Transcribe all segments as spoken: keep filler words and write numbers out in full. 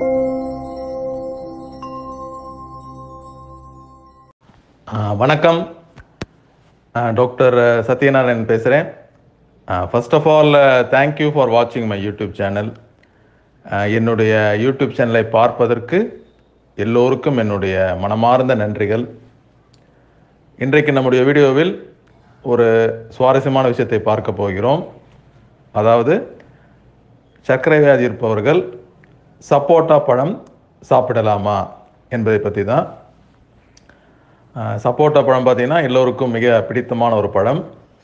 வணக்கம், டாக்டர் சத்யநாராயணன் பேசுகிறேன். First of all thank you for வாட்சிங் மை யூடியூப் சேனல். என்னுடைய யூடியூப் சேனலை பார்ப்பதற்கு எல்லோருக்கும் என்னுடைய மனமார்ந்த நன்றிகள். இன்றைக்கு நம்முடைய வீடியோவில் ஒரு சுவாரஸ்யமான விஷயத்தை பார்க்க போகிறோம். அதாவது சர்க்கரை வியாதி இருப்பவர்கள் சப்போட்டா பழம் சாப்பிடலாமா என்பதை பற்றி தான். சப்போட்டா பழம் பார்த்திங்கன்னா எல்லோருக்கும் மிக பிடித்தமான ஒரு பழம்.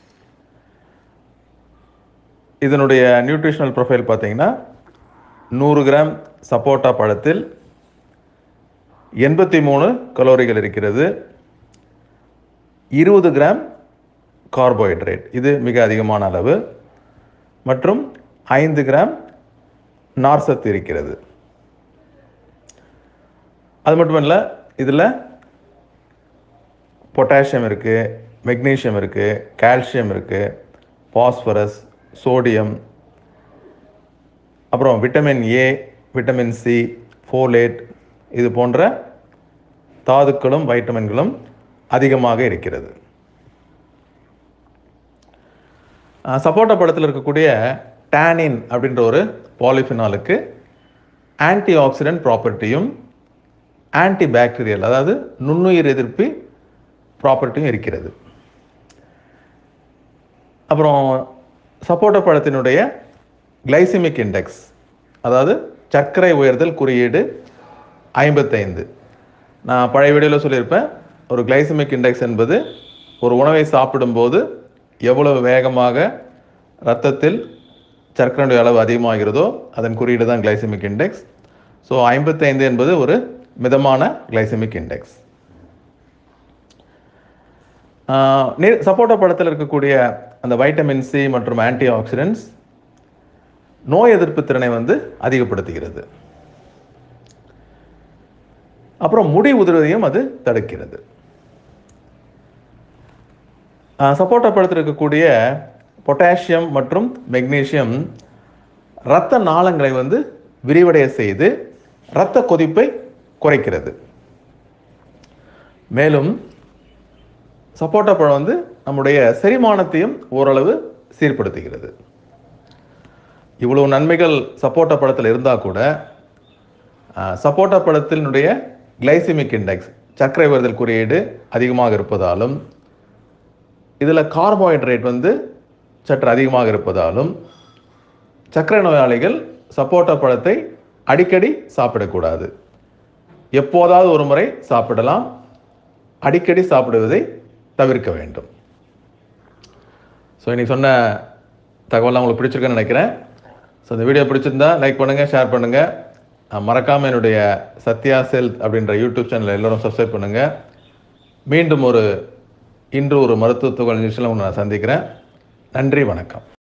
இதனுடைய நியூட்ரிஷனல் ப்ரொஃபைல் பார்த்திங்கன்னா நூறு கிராம் சப்போட்டா பழத்தில் எண்பத்தி மூணு கலோரிகள் இருக்கிறது. இருபது கிராம் கார்போஹைட்ரேட், இது மிக அதிகமான அளவு, மற்றும் ஐந்து கிராம் நார்சத்து இருக்கிறது. அது மட்டும் இல்லை, இதில் பொட்டாசியம் இருக்குது, மெக்னீஷியம் இருக்குது, கால்சியம் இருக்குது, பாஸ்பரஸ், சோடியம், அப்புறம் vitamin A, vitamin C, folate, இது போன்ற தாதுக்களும் வைட்டமின்களும் அதிகமாக இருக்கிறது. சப்போட்டா பழத்தில் இருக்கக்கூடிய டானின் அப்படின்ற ஒரு பாலிஃபினாலுக்கு ஆன்டி ஆக்சிடென்ட் ப்ராப்பர்ட்டியும் ஆன்டி பாக்டீரியல், அதாவது நுண்ணுயிர் எதிர்ப்பி ப்ராப்பர்ட்டியும் இருக்கிறது. அப்புறம் சப்போட்டா பழத்தினுடைய கிளைசிமிக் இண்டெக்ஸ், அதாவது சர்க்கரை உயர்தல் குறியீடு ஐம்பத்தைந்து. நான் பழைய வீடியோவில் சொல்லியிருப்பேன், ஒரு கிளைசிமிக் இண்டெக்ஸ் என்பது ஒரு உணவை சாப்பிடும்போது எவ்வளவு வேகமாக இரத்தத்தில் சர்க்கரையுடைய அளவு அதிகமாகிறதோ அதன் குறியீடு தான் கிளைசிமிக் இண்டெக்ஸ். ஸோ ஐம்பத்தைந்து என்பது ஒரு மிதமான கிளைசிமிக் இண்டெக்ஸ். சப்போட்டா பழத்தில் இருக்கக்கூடிய அந்த வைட்டமின் சி மற்றும் ஆன்டி ஆக்சிடென்ட்ஸ் நோய் எதிர்ப்பு திறனை வந்து அதிகப்படுத்துகிறது. அப்புறம் முடி உதிர்வதையும் அது தடுக்கிறது. சப்போட்டா பழத்தில் இருக்கக்கூடிய பொட்டாசியம் மற்றும் மெக்னீஷியம் இரத்த நாளங்களை வந்து விரிவடைய செய்து இரத்த கொதிப்பை குறைக்கிறது. மேலும் சப்போட்டா பழம் வந்து நம்முடைய செரிமானத்தையும் ஓரளவு சீர்படுத்துகிறது. இவ்வளவு நன்மைகள் சப்போட்டா பழத்தில் இருந்தால் கூட சப்போட்டா பழத்தினுடைய கிளைசிமிக் இண்டெக்ஸ், சர்க்கரை உயர்தல் குறியீடு அதிகமாக இருப்பதாலும், இதில் கார்போஹைட்ரேட் வந்து சற்று அதிகமாக இருப்பதாலும் சர்க்கரை நோயாளிகள் சப்போட்டா பழத்தை அடிக்கடி சாப்பிடக்கூடாது. எப்போதாவது ஒரு முறை சாப்பிடலாம், அடிக்கடி சாப்பிடுவதை தவிர்க்க வேண்டும். ஸோ இன்னைக்கு சொன்ன தகவலாம் உங்களுக்கு பிடிச்சிருக்குன்னு நினைக்கிறேன். ஸோ இந்த வீடியோ பிடிச்சிருந்தா லைக் பண்ணுங்கள், ஷேர் பண்ணுங்கள். மறக்காமல் என்னுடைய சத்யா செல்த் அப்படின்ற யூடியூப் சேனலை எல்லோரும் சப்ஸ்கிரைப் பண்ணுங்கள். மீண்டும் ஒரு இன்று ஒரு மருத்துவ துகள் நிகழ்ச்சியில் உங்களை நான் சந்திக்கிறேன். நன்றி, வணக்கம்.